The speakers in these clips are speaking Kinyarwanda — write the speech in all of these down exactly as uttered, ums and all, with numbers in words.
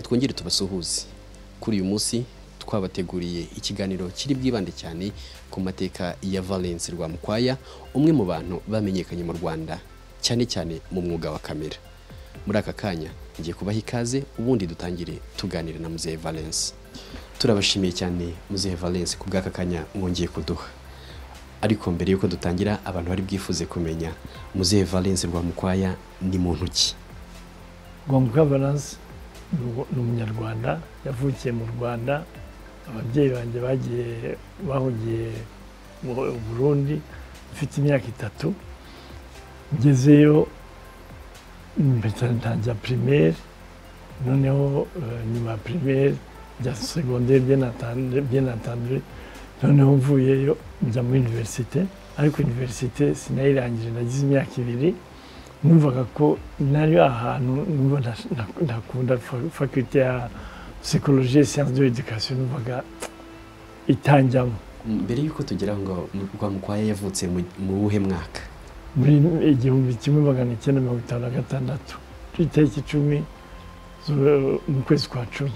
twongere tubasuhuze kuri uyu munsi twabateguriye ikiganiro kiri bwibande cyane ku mateka ya Valens Rwamukwaya, umwe mu bantu bamenyekanye mu Rwanda cyane cyane mu mwuga wa kamera. Muri aka kanya ngiye kubaha ikaze ubundi dutangire tuganire na Muzehe Valens. Turabashimiye cyane Muzehe Valens ku bw'aka kanya mwongeye kuduha. Ariko mbere yuko dutangira, abantu bari bwifuze kumenya Muzehe Valens Rwamukwaya ni muntu ki? Rwamukwaya Valens ni umunyarwanda, yavukiye mu Rwanda. Ababyeyi banjye bagiye bahugiye mu Burundi mfite imyaka itatu. Ngezeyo mpita ntangira primaire, noneho nyuma ya primaire njya secondaire bien entendu, noneho mvuyeyo njya muri université. Ariko université sinayirangije, nagize imyaka ibiri. Numvaga ko nari ahantu numva ndakunda faculté ya psychologie et sciences de l'éducation, numvaga itanjyamo. Mbere yuko tugera ngo Rwamukwaya yavutse mu buhe mwaka? Muri igihumbi kimwe magana icyenda mirongo itanu na gatandatu, itariki icumi mu kwezi kwa cumi.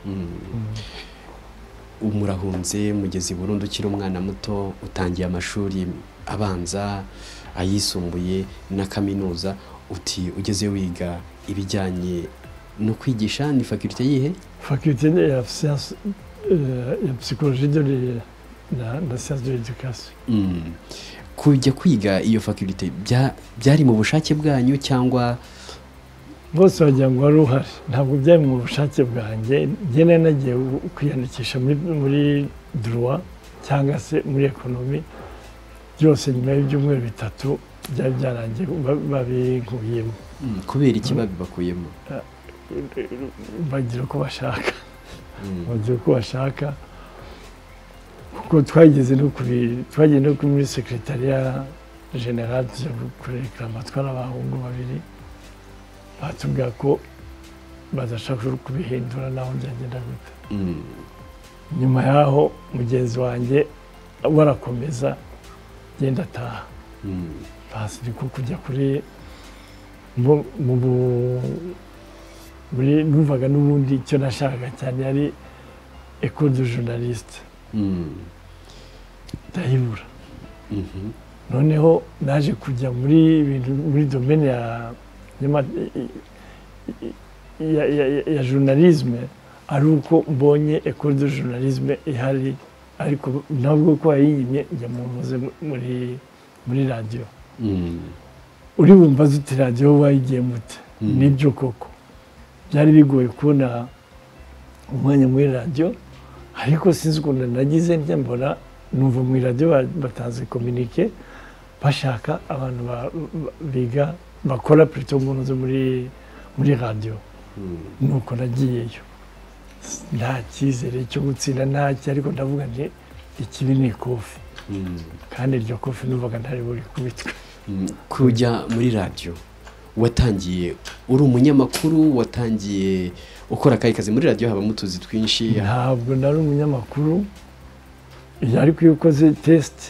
Umurahunze mugeze i Burundi ukiri umwana muto, utangiye amashuri abanza, ayisumbuye na kaminuza. Uti ugeze wiga ibijyanye no kwigisha, ni faculté yihe? Faculté ya science ya psychologie de la science de l'éducation. Kujya kwiga iyo faculté byari mu bushake bwanyu cyangwa bose wagira ngo wari uhari? Ntabwo byari mu bushake bwanjye. Njye nagiye kwiyandikisha muri droit cyangwa se muri economie, byose nyuma y'ibyumweru bitatu byari byarangiye babinkuyemo. Kubera iki babibakuyemo? Bagira uko bashaka, bagira uko bashaka, kuko twageze no kuri twagiye no muri secrétariat général tujya kurekama, twari abahungu babiri. Batubwira ko badashaka kubihindura naho byagenda gute. Nyuma yaho mugenzi wanjye warakomeza genda ataha. Basi niko kujya kuri muri numvaga n'ubundi icyo nashakaga cyane yari école de journaliste. Ndayibura. Noneho naje kujya muri muri domaine ya ya journalisme, ari uko mbonye école de journalisme ihari, ariko ntabwo ko yayimye njya muze muri muri radio. Uri bumva zuti radio wayigiye mute? Nibyo koko byari bigoye kubona umwanya muri radio, ariko sinzi ukuntu nagize njya mbona numva muri radio batanze communiquer bashaka abantu biga bakora plutôt munoze muri muri radio. Nuko nagiyeyo nta cyizere cyo gutsinda ntacyo, ariko ndavuga nti ikibi ni kofi, kandi iryo kofi numvaga ntari buri kubitwe. Kujya muri radio watangiye uri umunyamakuru, watangiye ukora akayi kazi muri radio? Haba mutuzi twinshi. Ntabwo nari umunyamakuru, ariko iyo ukoze test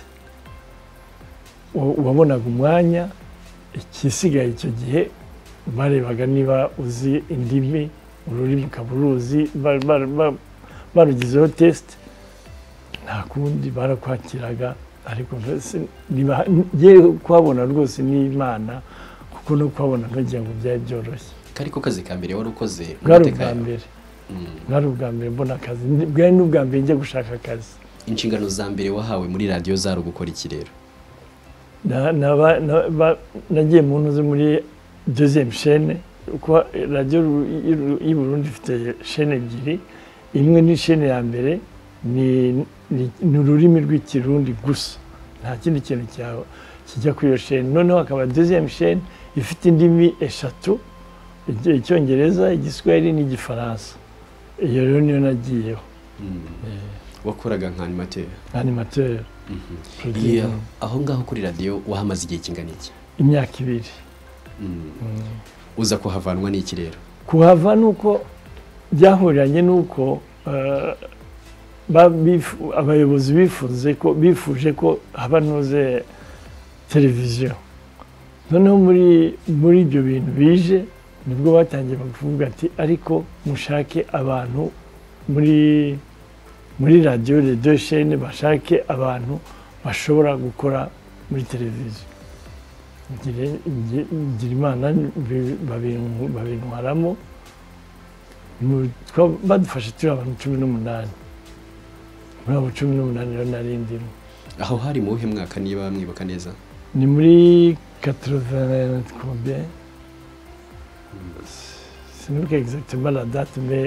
wabonaga umwanya. Ikisigaye icyo gihe barebaga niba uzi indimi, ururimi ukaba uruzi, barugizeho test, nta kundi barakwakiraga. Ariko ngiye kuhabona rwose n'Imana, kuko no kuhabona ntagira ngo byari byoroshye. Kariko kazi ka mbere wari ukoze? Bwari ubwa mbere, bwari ubwa mbere mbona akazi, bwari n'ubwa mbere njya gushaka akazi. Inshingano za mbere wahawe muri radio zari gukora iki rero? Nagiye mu ntuze muri deuxième chaîne, kuko radio y'u Burundi ifite chaîne ebyiri. Imwe ni chaîne ya mbere, ni ururimi rw'ikirundi gusa, nta kindi kintu kijya kuri iyo chaîne. Noneho hakaba deuxième chaîne ifite indimi eshatu, Icyongereza, Igiswahili n'Igifaransa. Iyo rero niyo nagiyeho. Wakoraga nka animateur? Animateur. Aho ngaho kuri radio wahamaze igihe kingana iki? Imyaka ibiri. Uza kuhavanwa n'iki rero? Kuhava nuko byahuriranye nuko abayobozi bifuze ko bifuje ko haba noze televiziyo. Noneho muri muri ibyo bintu bije nibwo batangiye kuvuga ati ariko mushake abantu muri muri radiyo les deux chaînes bashake abantu bashobora gukora muri televiziyo ngira imana babintwaramo badufashe turi abantu cumi n'umunani muri abo cumi n'umunani rero narindimo. Aho hari mu wuhe mwaka niba mwibuka neza? Ni muri quatre-vingt combien? Sinibuka exactement la date mais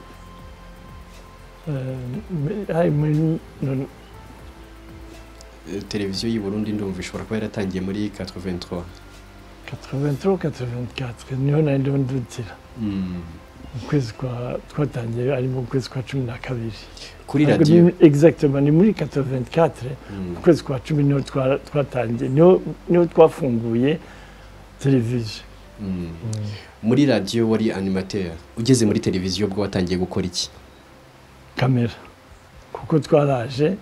hari muri televiziyo y'u Burundi ndumva ishobora kuba yaratangiye muri quatre-vingt-trois quatre-vingt-trois quatre-vingt-quatre niho nari ndimo ndutira. Ukwezi kwa twatangiye ari mu kwezi kwa cumi na kabiri kuri radio exactement ni muri quatre-vingt-quatre ukwezi kwa cumi niho twatangiye niho niho twafunguye televiziyo. Muri radio wari animateur, ugeze muri televiziyo bwo watangiye gukora iki? Kamera kuko twaraje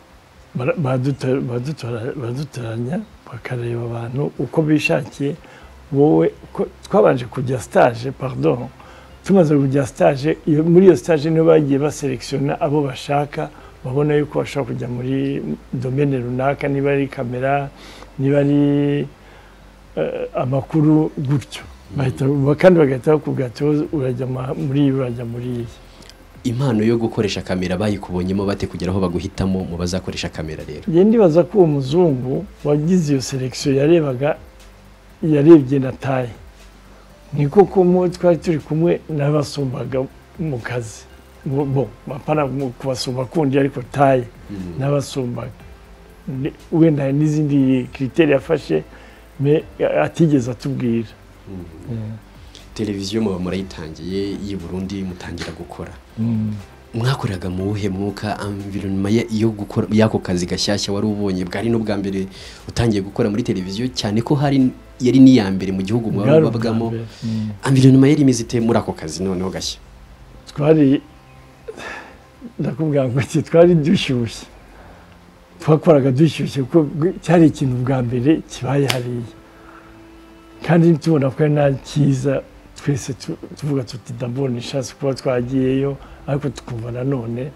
badutoranya bakareba abantu uko bishakiye. Wowe twabanje kujya stage pardon tumaze kujya stage muri iyo stage niho bagiye baselektiona abo bashaka babona yuko bashaka kujya muri domaine runaka, niba ari kamera niba ari amakuru gutyo bahita kandi bagahita bakubwira ati urajya muri urajya muri impano yo gukoresha kamera bayikubonyemo bate kugera aho baguhitamo mu bazakoresha kamera rero? Ye ndibaza ko uwo muzungu wagize iyo selection yarebaga yarebye na taye niko ko twari turi kumwe n'abasumbaga mu kazi bo bapana kubasumba kundi ariko taye n'abasumbaga wenda n'izindi critères yafashe me atigeze atubwira. Televiziyo muba murayitangiye y'u Burundi mutangira gukora mwakoreraga mu wuhe mwuka environnement yo gukora yako kazi gashyashya wari ubonye bwari no bwa mbere utangiye gukora muri televiziyo cyane ko hari yari ni ya mbere mu gihugu mwabagamo environnement yari imizite muri ako kazi noneho gashya? Twari ndakubwira ngo twari dushyushye twakoraga dushyushye kuko cyari ikintu bwa mbere kibaye hariya kandi tubona ko nta cyiza twese tuvuga tuti ndabona ishatse kuba twagiyeyo ariko tukumva nanone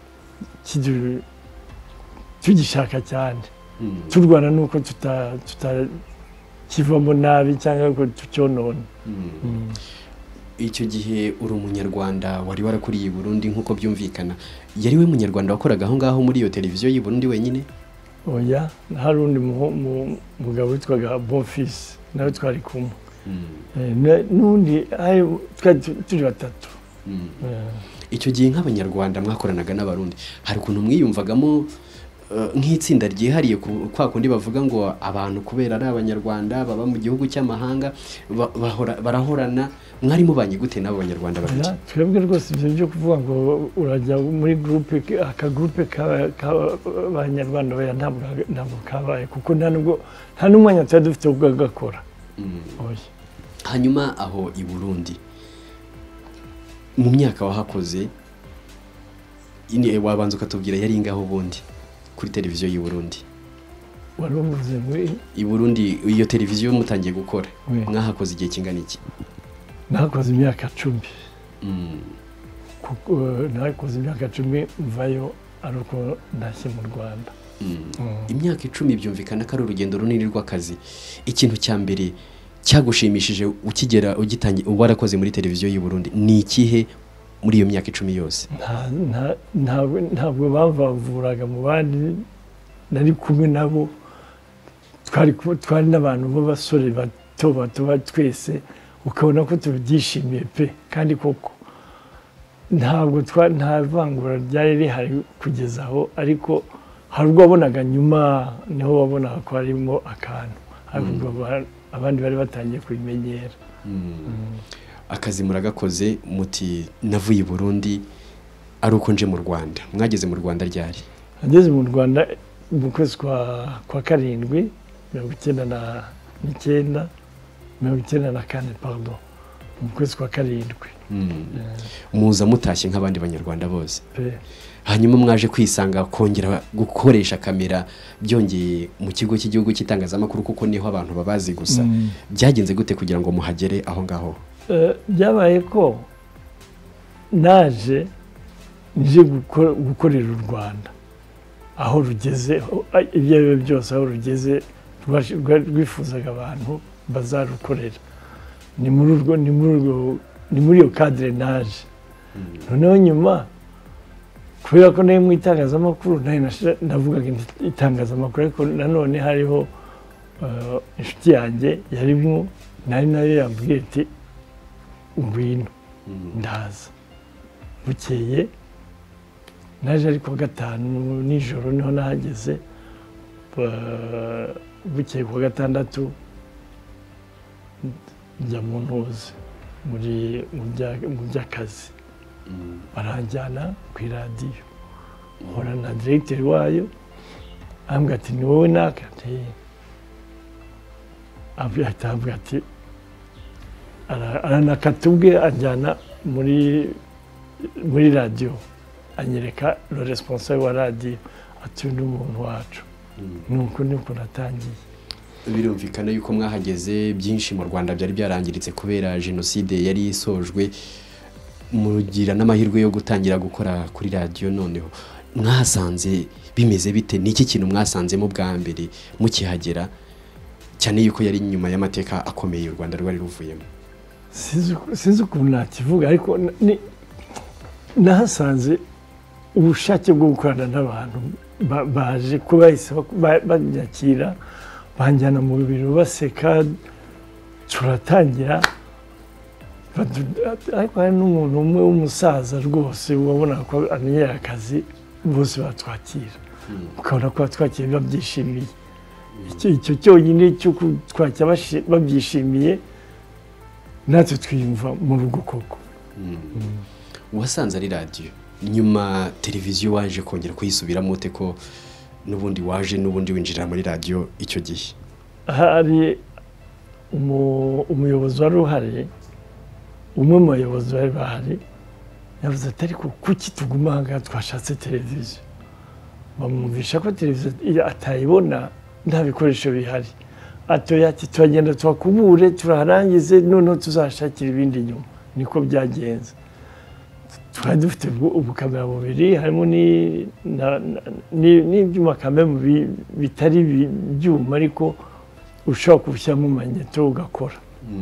tugishaka cyane turwana nuko tutakivamo nabi cyangwa ko tucyonona. Icyo gihe uri umunyarwanda wari warakuriye i Burundi nk'uko byumvikana, yari we munyarwanda wakoraga aho ngaho muri iyo televiziyo y'u Burundi wenyine? Oya, hari undi mugabo witwaga Bonfils nawe twari kumwe n'undi turi batatu. Icyo gihe nk'abanyarwanda mwakoranaga n'abarundi hari ukuntu mwiyumvagamo nk'itsinda ryihariye kwa kundi bavuga ngo abantu kubera ari abanyarwanda baba mu gihugu cy'amahanga barahorana, mwari mubanye gute n'abo banyarwanda babiri? Twebwe rwose ibyo byo kuvuga ngo urajya muri groupe aka groupe k'abanyarwanda baya ntabwo kabaye kuko nta nubwo nta n'umwanya twari dufite wo gukora. Hanyuma aho i Burundi mu myaka wahakoze ine wabanza ukatubwira yari ingaho ubundi kuri televiziyo y'u Burundi? Wari umuze muri i Burundi iyo televiziyo mutangiye gukora mwahakoze igihe kingana iki? Nakoze imyaka cumi. Kuko nakoze imyaka cumi mvayo ariko ndashye mu Rwanda. Imyaka icumi byumvikana ko ari urugendo runini rw'akazi. Ikintu cya mbere cyagushimishije ukigera ugitangiye warakoze muri televiziyo y'u Burundi ni ikihe muri iyo myaka icumi yose? Ntabwo bavavuraga mu bandi, nari kumwe nabo, twari n'abantu b'abasore bato bato twese ukabona ko tubyishimiye pe kandi koko ntabwo nta vangura ryari rihari kugeza aho, ariko hari ubwo wabonaga nyuma niho wabonaga ko harimo akantu ariko abandi bari batangiye kubimenyera. Akazi muragakoze muti navuye i Burundi ari uko nje mu Rwanda. Mwageze mu Rwanda ryari? Ageze mu Rwanda mu kwezi kwa karindwi mirongo icyenda n'icyenda mirongo icyenda na kane pardon mu kwezi kwa karindwi. Muza mutashye nk'abandi banyarwanda bose. Hanyuma mwaje kwisanga kongera gukoresha kamera byongeye mu kigo cy'igihugu cy'itangazamakuru kuko niho abantu babazi gusa. Byagenze gute kugira ngo muhagere aho ngaho? byabaye ko naje nije gukorera u Rwanda aho rugeze ibyo ari byo byose aho rugeze rwifuzaga abantu bazarukorera ni muri urwo ni muri urwo ni muri iyo cadre naje noneho nyuma kubera ko nayo mu itangazamakuru navugaga itangazamakuru ariko nanone hariho inshuti yanjye yarimo nari nayo yambwiye ati ngwino ndaza bukeye naje ariko gatanu nijoro niho nahageze bukeye ku gatandatu njya mu ntuzi muri mu by'akazi baranjyana ku iradiyo mpura na diregiteri wayo ambwira ati ni wowe naka ahita ambwira ati aranakata ubwe anjyana muri muri radiyo anyereka le responsable wa radiyo ati uyu ni umuntu wacu nuko niko natangiye. Birumvikana yuko mwahageze byinshi mu Rwanda byari byarangiritse kubera jenoside yari isojwe mugira n'amahirwe yo gutangira gukora kuri radiyo noneho mwahasanze bimeze bite niki kintu mwasanzemo bwa mbere mukihagera cyane yuko yari nyuma y'amateka akomeye u Rwanda rwari ruvuyemo? Sinzi ukuntu nakivuga ariko nahasanze ubushake bwo gukorana n'abantu baje kuba banyakira banjyana mu biro baseka turatangira ariko hari n'umuntu umwe w'umusaza rwose wabona ko amenyera akazi bose batwakira ukabona ko batwakira babyishimiye icyo cyonyine cyo twakira babyishimiye natwe twiyumva mu rugo koko. Wasanze ari radiyo nyuma televiziyo waje kongera kuyisubiramo ute ko n'ubundi waje n'ubundi winjira muri radiyo icyo gihe? Hari umuyobozi wari uhari umwe mu bayobozi bari bahari yavuze ati ariko kuki tuguma aha ngaha twashatse televiziyo bamwumvisha ko televiziyo atayibona nta bikoresho bihari atoya ati turagenda tuhakubure turaharangize noneho tuzashakira ibindi nyuma. Niko byagenze twari dufite ubukamera bubiri harimo n'ibyuma kamera bitari ibyuma ariko ushobora kubushyiramo manyeto ugakora.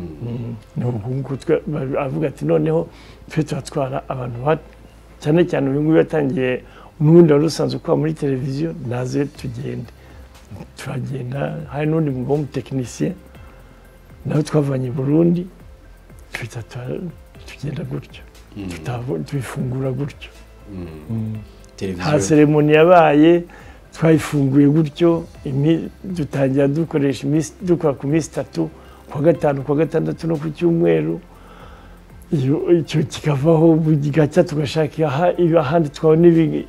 Avuga ati noneho twe turatwara abantu cyane cyane uyu nguyu yatangiye n'ubundi wari usanzwe ukora muri televiziyo naze tugende turagenda hari n'undi mugabo w'umutekinisiye nawe twavanye i Burundi tugenda gutyo tubifungura gutyo. Ha seremoni yabaye twayifunguye gutyo dutangira dukoresha dukora ku minsi itatu kwa gatanu kwa gatandatu no ku cyumweru icyo kikavaho gacya tugashaka ahandi twabona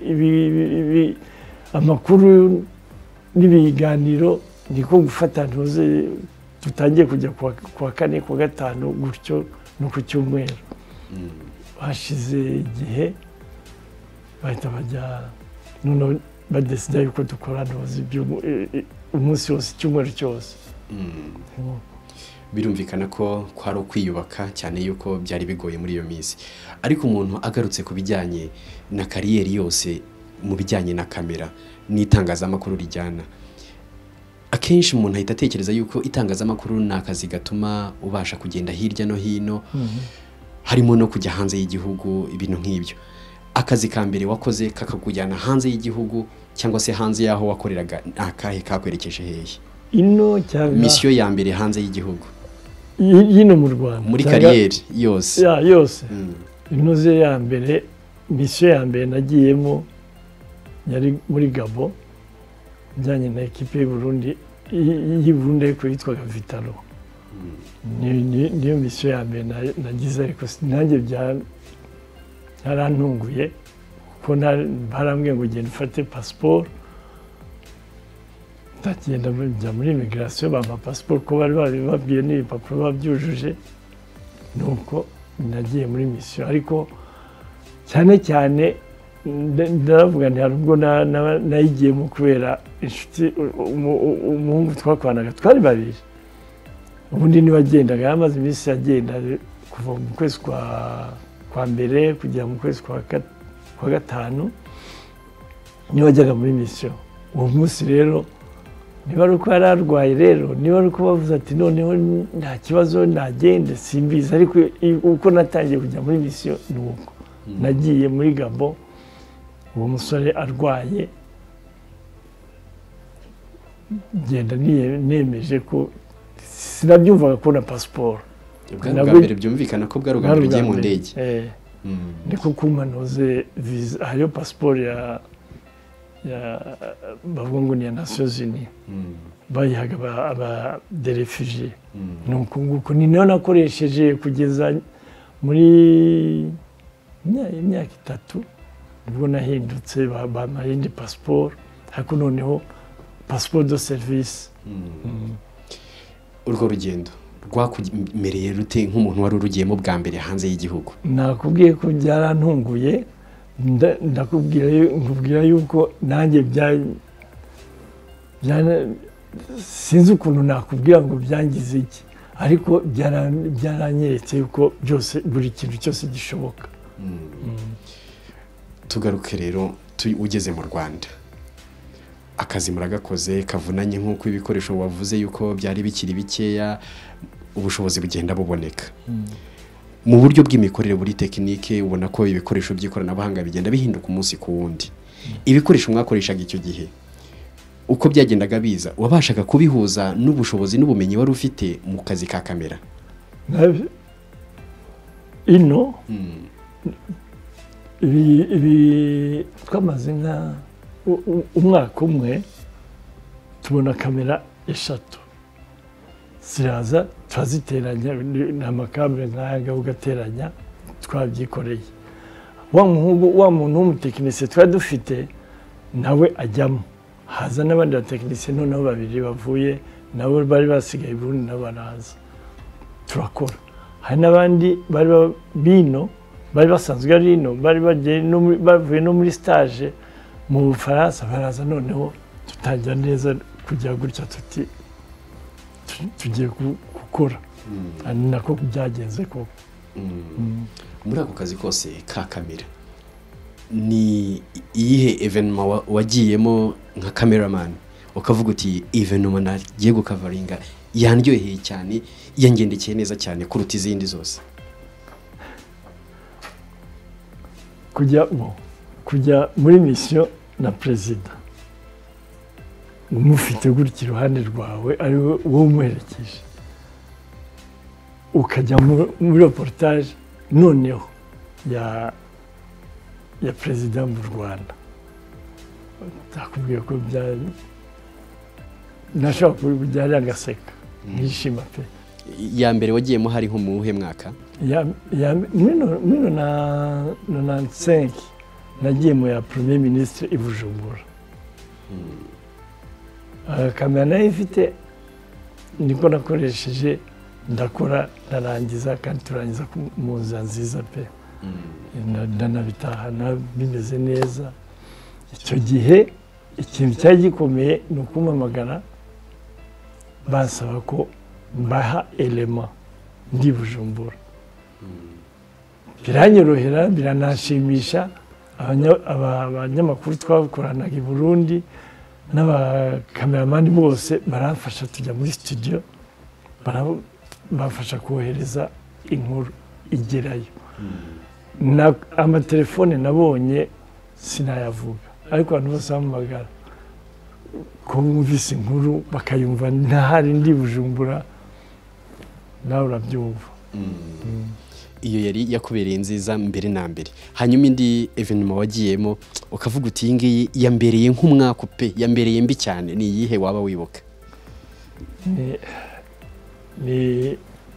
amakuru n'ibiganiro niko gufata ntuze dutangiye kujya kwa kane kwa gatanu gutyo no ku cyumweru. Hashize igihe bahita bajya noneho badesida yuko dukora ntuzi umunsi wose icyumweru cyose. Birumvikana ko kwari ukwiyubaka cyane yuko byari bigoye muri iyo minsi ariko umuntu agarutse ku bijyanye na kariyeri yose mu bijyanye na kamera n'itangazamakuru rijyana akenshi umuntu ahita atekereza yuko itangazamakuru ni akazi gatuma ubasha kugenda hirya no hino harimo no kujya hanze y'igihugu ibintu nk'ibyo. Akazi ka mbere wakoze kakakujyana hanze y'igihugu cyangwa se hanze yaho wakoreraga akahe kakwerekeje hehe? Ino cyangwa misiyo ya mbere hanze y'igihugu yino mu Rwanda muri kariyeri yose ya yose inoze ya mbere misiyo ya mbere nagiyemo yari muri Gabo njyanye na ekipe y'u Burundi y'i Burundi ariko yitwaga Vitalo. Niyo misiyo ya mbere nagize ariko nanjye byarantunguye kuko barambwiye ngo ugende ufate pasiporo ndagenda njya muri immigration bampa pasiporo ko bari babibabwiye n'ibipapuro babyujuje nuko nagiye muri misiyo ariko cyane cyane ndavuga nti hari ubwo nayigiyemo kubera inshuti umuhungu twakoranaga twari babiri ubundi niwe agendaga yamaze iminsi agenda kuva mu kwezi kwa kwa mbere kugera mu kwezi kwa kwa gatanu niwe wajyaga muri misiyo. Uwo munsi rero niba ari uko yari arwaye rero niba ari uko bavuze ati noneho nta kibazo nagende simbizi, ariko uko natangiye kujya muri misiyo ni uko nagiye muri Gabon uwo musore arwaye, ngenda nemeje ko sinabyumvaga ko na pasiporo. Bwa mbere byumvikana ko bwari ubwa mbere ugiye mu ndege. Niko kumanuze viza, hariyo pasiporo ya bavuga ngo ni ya Nations Unies, bayihaga aba de refugiés. Nuko nguko ni nayo nakoresheje kugeza muri imyaka itatu, nibwo nahindutse bampaye indi pasiporo, ariko noneho pasiporo de service. Urwo rugendo rwakumereye rute nk'umuntu wari urugiyemo bwa mbere hanze y'igihugu? Nakubwiye ko byarantunguye, ndakubwira yuko nanjye sinzi ukuntu nakubwira ngo byangize iki, ariko byaranyeretse yuko byose buri kintu cyose gishoboka. Tugaruke rero ugeze mu Rwanda, akazi muragakoze kavunanye nk'uko ibikoresho wavuze yuko byari bikiri bikeya, ubushobozi bugenda buboneka. Mu buryo bw'imikorere buri tekinike ubona ko ibikoresho by'ikoranabuhanga bigenda bihinduka umunsi ku wundi. Ibikoresho mwakoreshaga icyo gihe uko byagendaga biza, wabashaga kubihuza n'ubushobozi n'ubumenyi wari ufite mu kazi ka kamera? Ino ibi twamaze nka umwaka umwe tubona kamera eshatu ziraza turaziteranya, ni amakamera nk'aya ugateranya, twabyikoreye. Wa muhungu wa muntu w'umutekinisiye twari dufite nawe ajyamo, haza n'abandi batekinisiye noneho babiri bavuye nabo bari basigaye Burundi nabo baraza turakora. Hari n'abandi bari bino bari basanzwe ari ino bari bavuye no muri stage mu Bufaransa, baraza noneho tutangira neza kujya gutya tuti tugiye gukora. Ni nako byagenze koko. Muri ako kazi kose ka kamera ni iyihe evenement wagiyemo nka cameraman ukavuga uti evenement nagiye gukavaringa yandyoheye cyane, yangendekeye neza cyane kuruta izindi zose? Kujya kujya muri mission na perezida umufite gutya iruhande rwawe ari wowe umuherekeje, ukajya muri reportage noneho ya ya perezida mu Rwanda, ndakubwiye ko byari nashaka kubyara agaseka nishima pe. Ya mbere wagiyemo hari nko mu uhe mwaka? Ya ya mino na nonante-cinq nagiye mu ya premier ministre i Bujumbura. Kamera nayo ifite niko nakoresheje, ndakora ndarangiza kandi turangiza mu nzira nziza pe. Ndanabitahana bimeze neza. Icyo gihe ikintu cyari gikomeye ni ukumpamagara basaba ko mbaha elema ndi Bujumbura. Biranyorohera, biranashimisha. Abanyamakuru twakoranaga i Burundi n'abakameramani bose baramfasha tujya muri studio, bafasha kohereza inkuru igerayo. Amatelefone nabonye sinayavuga, ariko abantu bose bampamagara ko bumvise inkuru bakayumva ntahari ndi Bujumbura, nawe urabyumva. Iyo yari yakubereye nziza mbere na mbere. Hanyuma indi evenement wagiyemo ukavuga uti iyi ngiyi yambereye nk'umwaka pe, yambereye mbi cyane, ni iyihe waba wibuka? Ni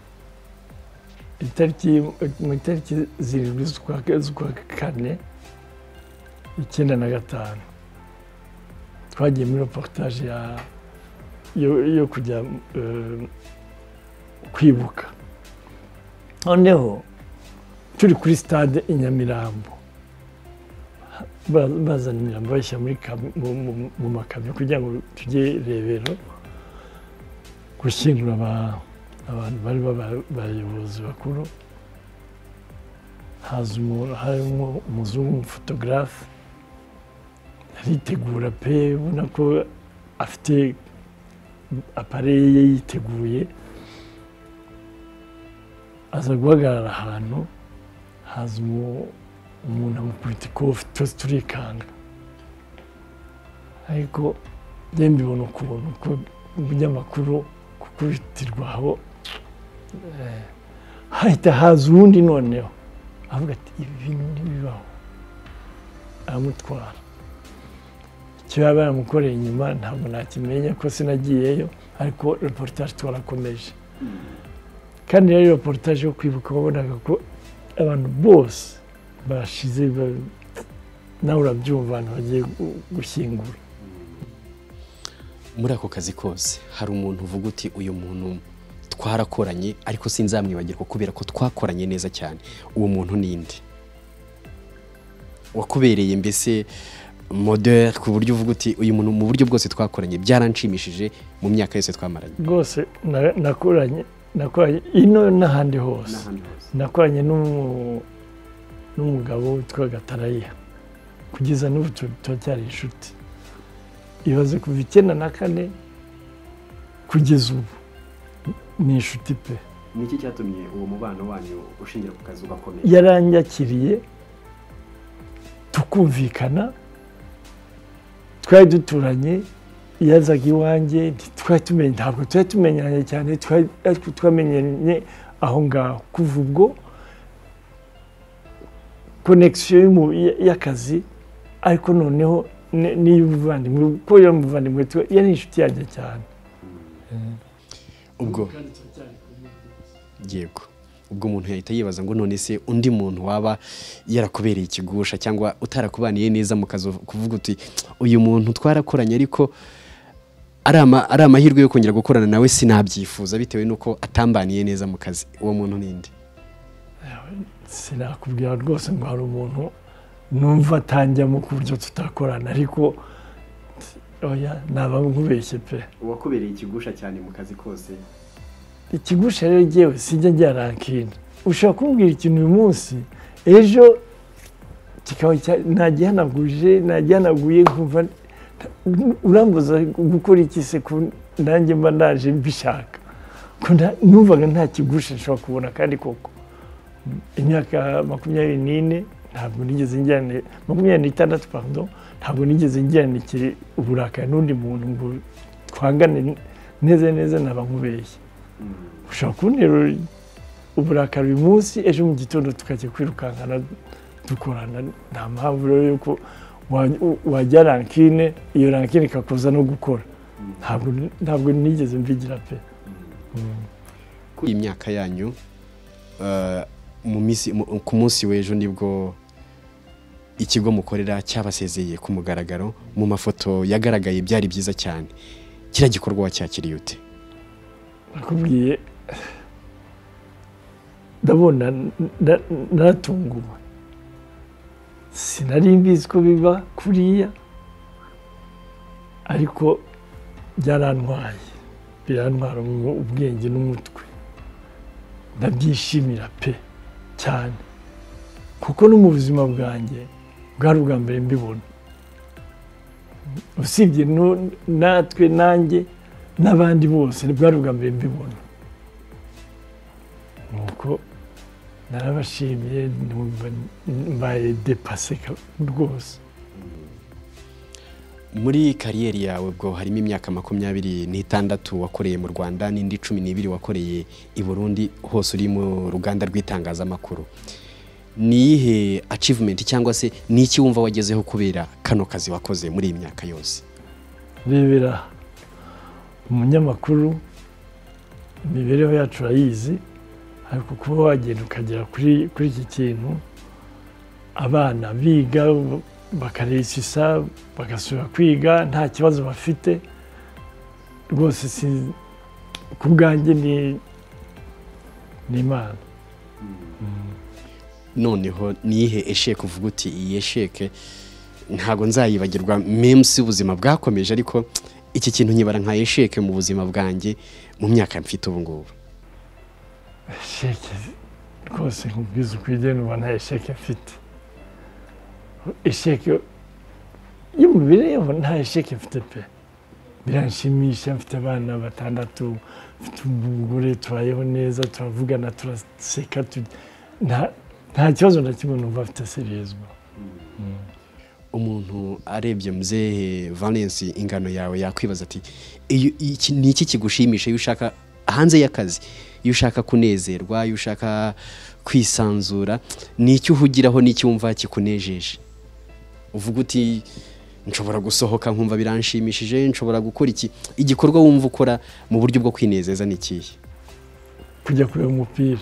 itariki mu itariki zirindwi z'ukwa kane icyenda na gatanu twagiye muri reportage yo kujya kwibuka. Noneho turi kuri stade i Nyamirambo, bazana imirambo bashyira mu makamyo kugira ngo tujye Rebero gushyingura abantu bari bayobozi bakuru. haza harimo umuzungu w'umufotogarafe aritegura pe ubona ko afite apareye ye yiteguye aza guhagarara ahantu haza umuntu amukubita ikofi twese turikanga ariko njye mbibona ukuntu ko umunyamakuru kukubitirwa aho hahita haza uwundi noneho avuga ati ibi bintu ntibibaho aramutwara icyo yaba yaramukoreye inyuma ntabwo nakimenya ko sinagiyeyo ariko reportage twarakomeje kandi rero reportage yo kwibuka wabonaga ko abantu bose bashize nawe urabyumva abantu bagiye gushyingura. Muri ako kazi kose hari umuntu uvuga uti uyu muntu twarakoranye ariko sinzamwibagirwa kubera ko twakoranye neza cyane, uwo muntu ninde wakubereye mbese model ku buryo uvuga uti uyu muntu mu buryo bwose twakoranye byaranshimishije mu myaka yose twamaranye? Rwose nakoranye nakoranye ino n'ahandi hose, nakoranye n'umugabo witwa Gatarayiha kugeza n'ubu turacyari inshuti, ibaze kuva icyenda na kane kugeza ubu ni inshuti pe. Ni iki cyatumye uwo mubano wanyu ushingira ku kazi ugakomeye? Yaranyakiriye tukumvikana, twari duturanye, yazaga iwanjye twari tumenye, ntabwo twari tumenyanye cyane, twamenyanye aho ngaho. Kuva ubwo connection y'akazi ariko noneho n'iy'ubuvandimwe, ko yari umuvandimwe yari inshuti yanjye cyane. Ubwo yego, ubwo umuntu yahita yibaza ngo none se undi muntu waba yarakubereye ikigusha cyangwa utarakubaniye neza mu kazi kuvuga uti uyu muntu twarakoranye ariko ari amahirwe yo kongera gukorana nawe sinabyifuza bitewe nuko atambaniye neza mu kazi, uwo muntu ninde? Sinakubwira rwose ngo hari umuntu numva atanjyamo ku buryo tutakorana, ariko oya naba nkubeshye pe. Uwakubereye ikigusha cyane mu kazi kose? Ikigusha rero jyewe sijya njya rankine, ushobora kumbwira ikintu uyu munsi ejo kikaba nagihanaguje nagihanaguye nkumva urambuza gukora iki se ko nanjye mba naje mbishaka, numvaga nta kigusha nshobora kubona. Kandi koko imyaka makumyabiri n'ine ntabwo nigeze njyana, makumyabiri n'itandatu pardon, ntabwo nigeze njyanikira uburakari n'undi muntu ngo twangane neza neza naba nkubeshye. Ushobora kuntera uburakari uyu munsi ejo mu gitondo tukajya kwirukankana dukorana, nta mpamvu rero yuko wajya rankine iyo rankine ikakuza no gukora. Ntabwo nigeze mbigira pe. Ku imyaka yanyu ku munsi w'ejo nibwo ikigo mukorera cyabasezeye ku mugaragaro, mu mafoto yagaragaye byari byiza cyane. Kira gikorwa wacyakiriye ute? Nakubwiye ndabona naratunguwe, sinari mbizi ko biba kuriya ariko byarantwaye, birantwara ubwenge n'umutwe, ndabyishimira pe cyane kuko no mu buzima bwanjye bwari ubwa mbere mbibona, usibye natwe nanjye n'abandi bose bwari ubwa mbere mbibona. Nuko narabashimiye, mbaye depase rwose. Muri kariyeri yawe bwo harimo imyaka makumyabiri n'itandatu wakoreye mu Rwanda n'indi cumi n'ibiri wakoreye i Burundi, hose uri mu ruganda rw'itangazamakuru. Ni iyihe achievement cyangwa se ni iki wumva wagezeho kubera kano kazi wakoze muri iyi myaka yose? Rebera umunyamakuru imibereho yacu urayizi, ariko kuba wagenda ukagera kuri kuri iki kintu, abana biga bakaresisa bagasubira kwiga nta kibazo bafite, rwose si ku bwanjye ni Imana. Noneho nihe esheke uvuga uti iyi esheke ntago nzayibagirwa memsi ubuzima bwakomeje, ariko iki kintu nyibara nka esheke mu buzima bwanjye mu myaka mfite ubu ngubu? Esheke rwose nkubwiza ukwiye nuba nta esheke mfite esheke iyo mubireyeho nta esheke mfite pe biranshimisha mfite abana batandatu mfite umugore tubayeho neza turavugana turaseka nta kibazo na kimwe numva afite seriyezwa umuntu arebye muzehe Valens ingano yawe yakwibaza ati ni iki kigushimisha iyo ushaka hanze y'akazi iyo ushaka kunezerwa iyo ushaka kwisanzura ni iki uhugiraho n'iki wumva kikunejeje uvuga uti nshobora gusohoka nkumva biranshimishije nshobora gukora iki igikorwa wumva ukora mu buryo bwo kwinezeza ni kihe kujya kureba umupira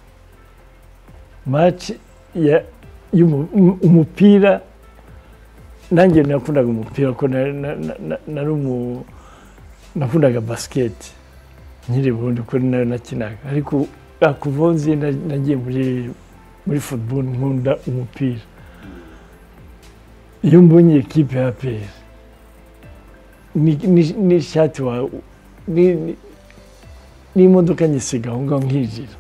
match ya umupira nanjye nakundaga umupira ko nari umu nakundaga basket nkiri bundi ko nayo nakinaga ariko akuvonzi nagiye muri muri football nkunda umupira iyo mbonye equipe ya A P R ni ni shati wa ni ni imodoka nyisiga aho ngaho nkijira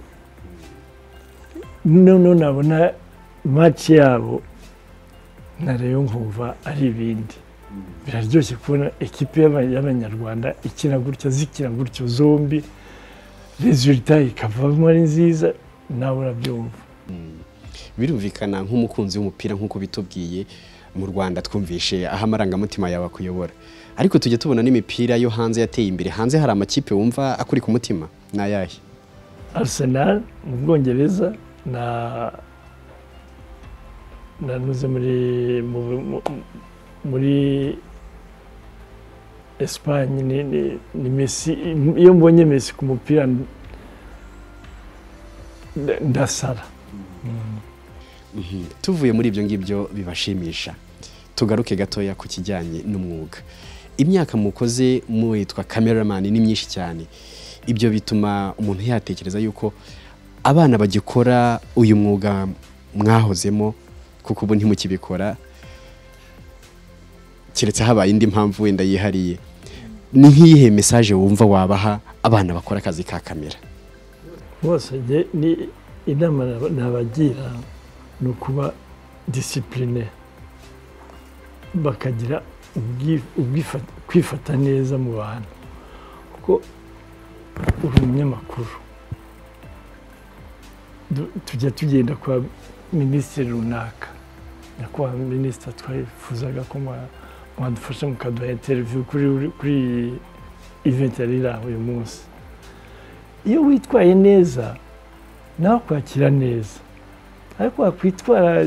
none nabona match yabo nareyo nkumva ari ibindi biraryoshye kubona equipe y'abanyarwanda ikina gutya zikina gutyo zombi resultat ikavamo ari nziza nawe urabyumva birumvikana nk'umukunzi w'umupira nk'uko bitubwiye mu Rwanda twumvishe aho amarangamutima yawe akuyobora ariko tujye tubona n'imipira yo hanze yateye imbere hanze hari amakipe wumva akuri ku mutima nayahe Arsenal mu Bwongereza na nanuze muri muri Espagne ni ni Messi iyo mbonye Messi ku mupira ndasara tuvuye muri ibyo ngibyo bibashimisha tugaruke gatoya ku kijyanye n'umwuga imyaka mukoze mwitwa cameraman ni myinshi cyane ibyo bituma umuntu yatekereza yuko abana bagikora uyu mwuga mwahozemo kuko ubu ntimukibikora kiretse habaye indi mpamvu wenda yihariye ni nk'iyihe message wumva wabaha abana bakora akazi ka kamera bose ni inama nabagira no kuba discipline bakagira kwifata neza mu bantu kuko uri umunyamakuru tujya tugenda kwa minisitiri runaka nyakubahwa minisitiri twifuzaga ko mwadufasha mukaduha interview kuri kuri event yari iraho uyu munsi iyo witwaye neza nawe kwakira neza ariko wakwitwara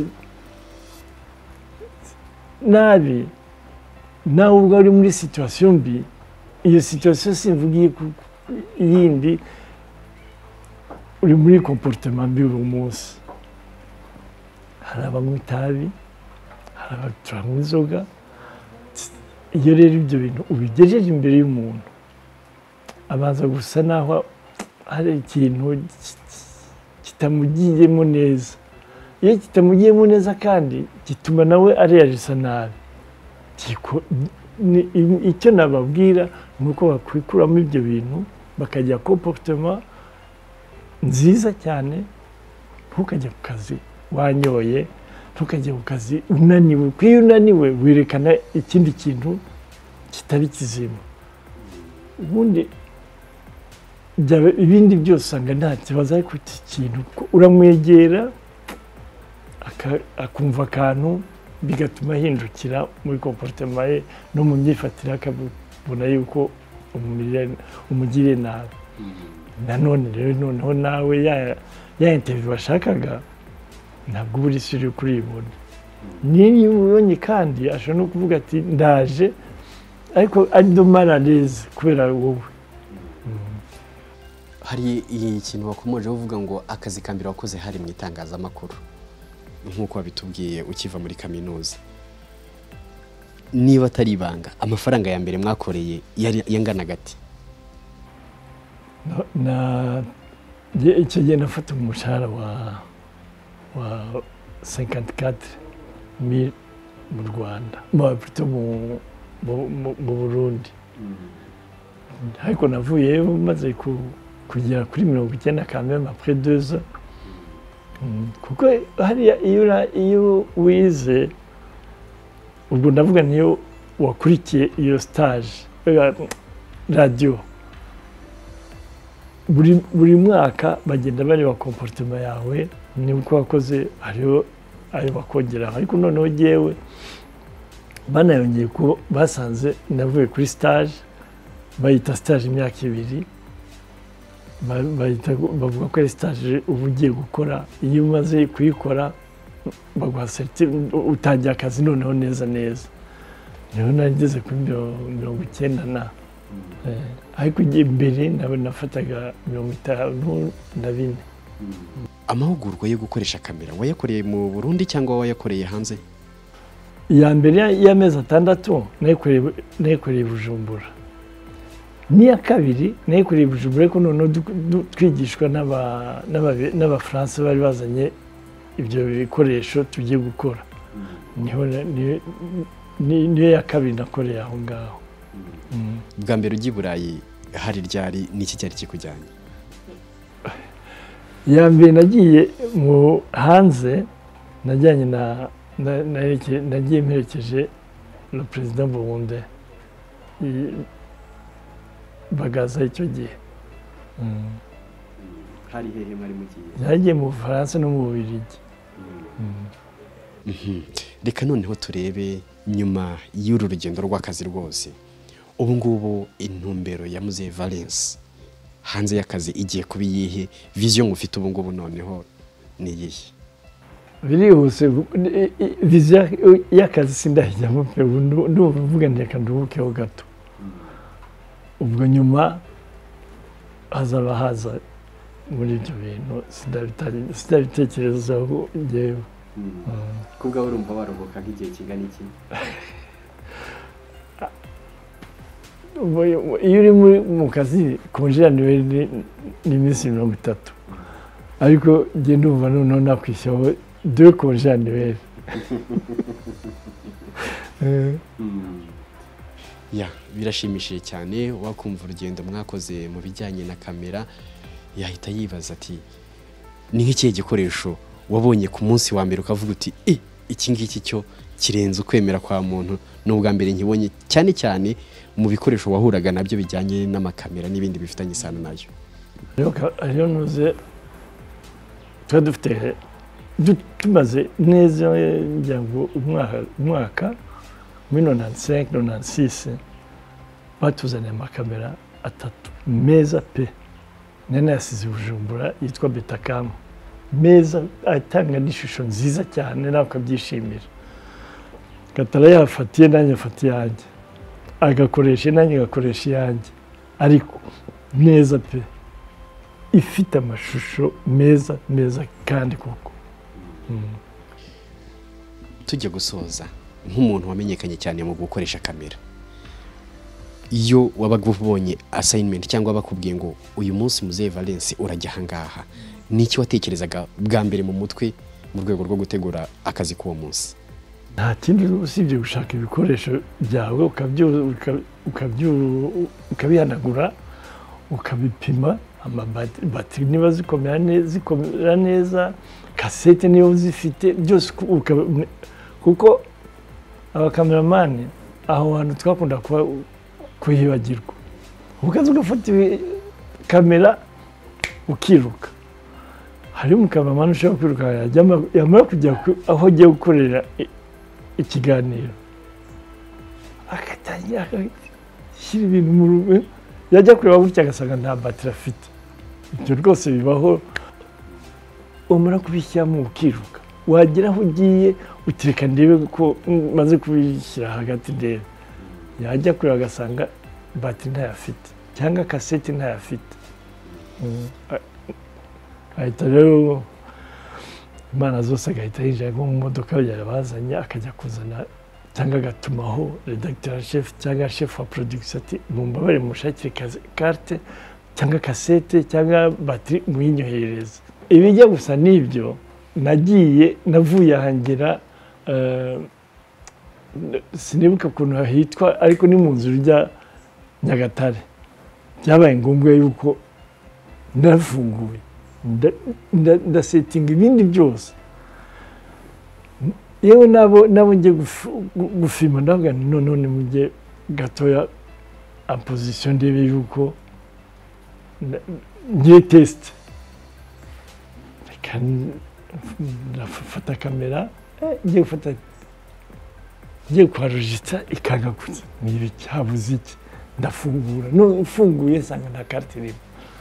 nabi nawe ubwo uri muri situation mbi iyo situation simvugiye yindi uri muri comportement mbi uyu munsi hari abanywa itabi hari abaturanywa inzoga iyo rero ibyo bintu ubigejeje imbere y'umuntu abanza gusa naho hari ikintu kitamugiyemo neza iyo kitamugiyemo neza kandi gituma nawe areyagisa nabi icyo nababwira ni uko bakwikuramo ibyo bintu bakajya comportement nziza cyane ntukajya ku kazi wanyoye ntukajya ku kazi unaniwe kuko iyo unaniwe werekana ikindi kintu kitari kizima ubundi ibindi byose usanga nta kibazo ariko iki kintu uramwegera akumva akantu bigatuma ahindukira muri comportement ye no mu myifatire akabona yuko umugiriye nabi nanone rero noneho nawe ya interview bashakaga ntabwo uba uri siri kuribona niyo ubonye kandi ashobora no kuvuga ati ndaje ariko ari domarareze kubera wowe hari ikintu wakomoje uvuga ngo akazi kambere wakoze hari mu itangazamakuru nk'uko wabitubwiye ukiva muri kaminuza niba atari ibanga amafaranga ya mbere mwakoreye yangana gati na icyo gihe nafata umushahara wa wa cinquante-quatre mille mu Rwanda mu Burundi ariko navuyeyo maze kugera kuri mirongo icyenda quand même après deux ans kuko hariya iyo wize ubwo ndavuga niyo wakurikiye iyo stage radiyo buri mwaka bagenda bareba komportema yawe niba uko wakoze hariho ayo bakongeraho ariko noneho jyewe banayongeye ko basanze navuye kuri stage bayita stage imyaka ibiri bavuga ko ari stage uba ugiye gukora iyo umaze kuyikora baguha utangira akazi noneho neza neza niho nageze kuri mirongo icyenda na ariko imbere nafataga mirongo itanu na bine. Amahugurwa yo gukoresha kamera wayakoreye mu Burundi cyangwa wayakoreye hanze? Ya mbere y'amezi atandatu nayikoreye Bujumbura, n'iya kabiri nayikoreye Bujumbura ariko noneho twigishwa n'Abafaransa bari bazanye ibyo bikoresho tugiye gukora, niyo ya kabiri nakoreye aho ngaho. Bwa mbere ugiye i Burayi hari ryari n'iki cyari kikujyanye? Ya mbere nagiye mu hanze najyanye na nagiye mperekeje na perezida Burundi bagaza icyo gihe. Hari hehe mwari mugiye? Nagiye mu Bufaransa no mu Bubiligi. Reka noneho turebe nyuma y'uru rugendo rw'akazi rwose, ubu ngubu intumbero ya Muzehe Valens hanze y'akazi igiye kuba iyihe? Vision ufite ubu ngubu noneho ni iyihe? Birihuse vision y'akazi sindajyamo pe, ndumva ndeka ndubukeho gato, ubwo nyuma hazaba haza muri ibyo bintu sidabitekerezaho njyewe. Kubwa urumva waruhuka nk'igihe kingana iki? Iyo uri mu kazi konje annuelle ni iminsi mirongo itatu, ariko njye ndumva noneho nakwishyiraho deux konje annuelle. Ya birashimishije cyane, wakumva urugendo mwakoze mu bijyanye na kamera yahita yibaza ati ni nk'ikihe gikoresho wabonye ku munsi wa mbere ukavuga uti eh iki ngiki cyo kirenze ukwemera kwa muntu n'ubwa mbere nkibonye, cyane cyane mu bikoresho wahuraga nabyo bijyanye n'amakamera n'ibindi bifitanye isano nayo? Ariyo nuze dufite tumaze neza ngira ngo umwaka muri nonante-cinq nonante-six batuzaniye amakamera atatu meza pe, nene yasize Bujumbura yitwa Betacam, meza atanga n'ishusho nziza cyane nawe ukabyishimira. Gatara yafatiye nanjye afatiye yanjye, agakoresha nanjye gakoresha yanjye, ariko neza pe, ifite amashusho meza meza kandi koko. Tujya gusoza, nk'umuntu wamenyekanye cyane mu gukoresha kamera, iyo wabaga ubonye assignment cyangwa bakubwiye ngo uyu munsi Muzehe Valens urajya ahangaha, niki watekerezaga bwa mbere mu mutwe mu rwego rwo gutegura akazi k'uwo munsi? Nta kindi usibye gushaka ibikoresho byawe ukabihanagura ukabipima, amabatiri niba zikomera neza, kasete niba uzifite byose, kuko abakameramani aho hantu twakunda kuhibagirwa, ukaza ugafata kamera ukiruka. Hari umukameramani ushobora kwiruka yamara kujya aho agiye gukorera ikiganiro akatangira agashyira ibintu mu rugo, yajya kureba gutya agasanga nta batiri afite. Ibyo rwose bibaho, umara kubishyiramo ukiruka, wagera aho ugiye utireka ndebe ko maze kubishyira hagati ndebe, yajya kureba agasanga batiri ntayafite cyangwa kasete ntayafite. Ahita rero Imana zose agahita yinjira nko mu modoka yarabazanye akajya kuzana cyangwa agatumaho redacteur chef cyangwa chef wa production ati mumbabare mushakire carte cyangwa kasete cyangwa batiri muyinyohereza. Ibijya gusa n'ibyo nagiye navuye ahangira sinibuka ukuntu hitwa, ariko ni mu nzu rya Nyagatare, byabaye ngombwa yuko nafunguye ndasetinga ibindi byose yewe nabo nabo ngiye gufima ndavuga none ni mujye gatoya en position ndebe yuko ngiye test ndafata kamera ngiye gufata ngiye kuharujitsa ikagakutse nibi cyabuze iki ndafungura no mfunguye nsanga nta carte irimo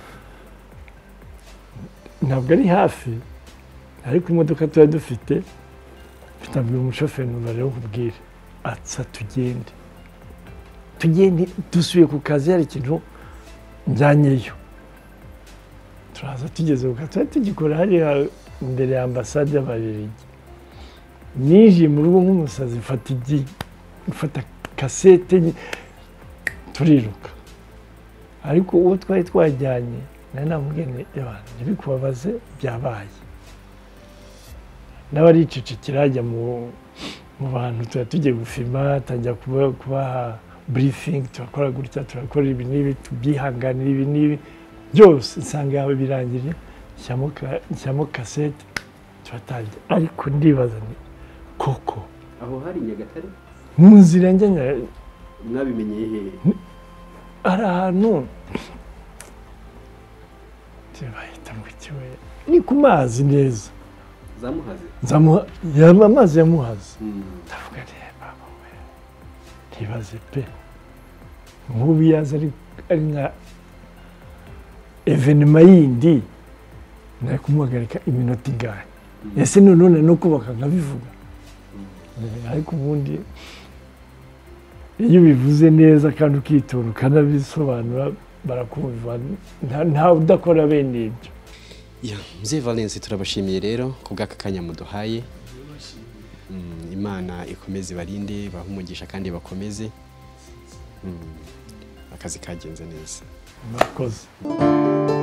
ntabwo ari hafi ariko imodoka tuba dufite tutabwira umushoferi numva rero kubwira atsa tugende tugende dusubiye ku kazi hari ikintu njyanyeyo turaza tugeze ku kazi tugikora hariya imbere ya ambasade y'Ababiligi ninjiye mu rugo nk'umusazi mfata igi mfata kasete turiruka ariko uwo twari twajyanye nari namubwiye ntibikubabaze byabaye n'abaricecekera ajya mu bantu tuba tugiye gufima atangira kubaha briefing turakora gutya turakora ibi n'ibi tubyihanganira ibi n'ibi byose nsanga yawe birangije nshyamo kasete turatangira ariko ndibaza ni koko aho hari Nyagatare mu nzira njya mwabimenyeye hehe ari ahantu bahita mu kiwe ni ku mazi neza zamuhaze zamuha yaba amazi yamuhaze ndavuga reba we ntibaze pe nk'ubu yaza ari nka evenema yindi nari kumuhagarika iminota ingahe ese none no kubaka nkabivuga ariko ubundi iyo ubivuze neza kandi ukitonda ukanabisobanura barakumva nta udakora bene ibyo. Mzee Valens turabashimiye rero ku bw'aka kanya muduhaye. Imana ikomeze barinde bahumugisha kandi bakomeze akazi kagenze neza. Murakoze.